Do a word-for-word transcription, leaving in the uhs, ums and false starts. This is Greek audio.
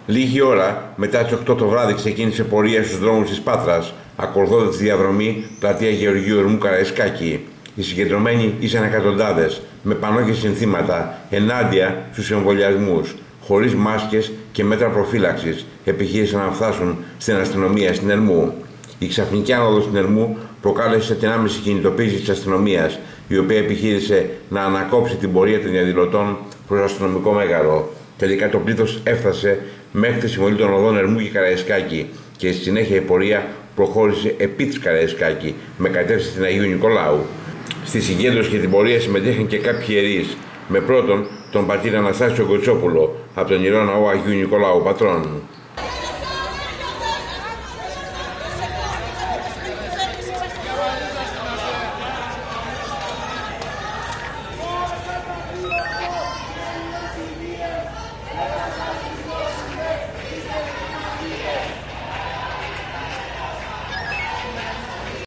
Λίγη ώρα μετά τις οκτώ το βράδυ ξεκίνησε πορεία στους δρόμους της Πάτρας, ακολουθώντας τη διαδρομή πλατεία Γεωργίου Ερμού Καραϊσκάκη. Οι συγκεντρωμένοι ήσαν εκατοντάδες, με πανό και συνθήματα ενάντια στους εμβολιασμούς, χωρίς μάσκες και μέτρα προφύλαξης, επιχείρησαν να φτάσουν στην αστυνομία στην Ερμού. Η ξαφνική άνοδος στην Ερμού προκάλεσε την άμεση κινητοποίηση της αστυνομίας, η οποία επιχείρησε να ανακόψει την πορεία των διαδηλωτών προς το αστυνομικό μέγαρο. Τελικά το πλήθος έφτασε μέχρι τη συμβολή των οδών Ερμού και Καραϊσκάκη και στη συνέχεια η πορεία προχώρησε επί της Καραϊσκάκη με κατεύθυνση στην Αγίου Νικολάου. Στη συγκέντρωση και την πορεία συμμετείχαν και κάποιοι ιερείς, με πρώτον τον πατήρ Αναστάσιο Κοτσόπουλο από τον Ιερό Ναό Αγίου Νικολάου Πατρών.